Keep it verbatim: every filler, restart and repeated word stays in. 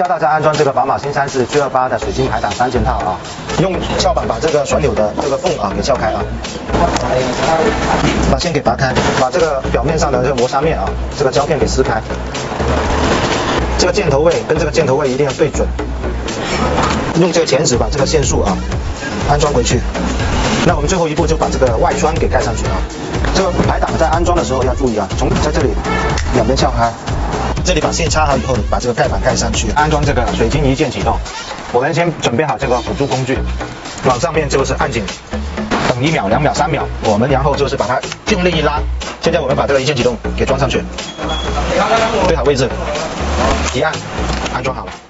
教大家安装这个宝马新三世 G 二八的水晶排挡三件套啊，用撬板把这个旋钮的这个缝啊给撬开啊，把线给拔开，把这个表面上的这个磨砂面啊，这个胶片给撕开，这个箭头位跟这个箭头位一定要对准，用这个钳子把这个线束啊安装回去。那我们最后一步就把这个外栓给盖上去啊。这个排挡在安装的时候要注意啊，从在这里两边撬开。这里把线插好以后，把这个盖板盖上去，安装这个水晶一键启动。我们先准备好这个辅助工具，往上面就是按紧，等一秒、两秒、三秒，我们然后就是把它用力一拉。现在我们把这个一键启动给装上去，对好位置，一按，安装好了。